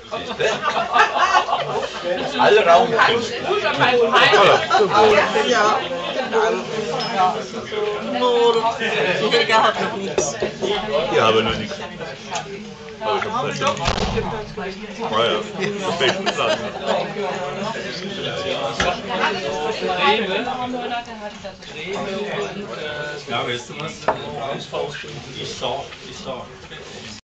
Alle Raum. Ja, genau. Nur, die Helga hat noch nichts. Ja, aber noch nichts. Aber ich hab's nicht. Ah ja, das will ich nicht sagen. Ja, weißt du was? Die Sache.